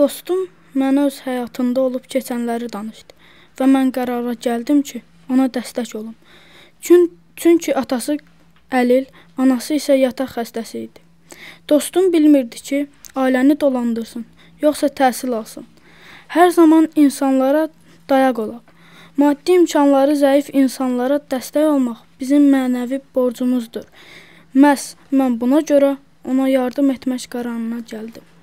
Dostum mənə öz həyatında olub keçənləri danışdı və mən qərara gəldim ki, ona dəstək olum. Çünki atası əlil, anası isə yataq xəstəsi idi. Dostum bilmirdi ki, ailəni dolandırsın, yoxsa təhsil alsın. Hər zaman insanlara dayaq olaq. Maddi imkanları zəif insanlara dəstək olmaq bizim mənəvi borcumuzdur. Məhz mən buna görə ona yardım etmək qərarına gəldim.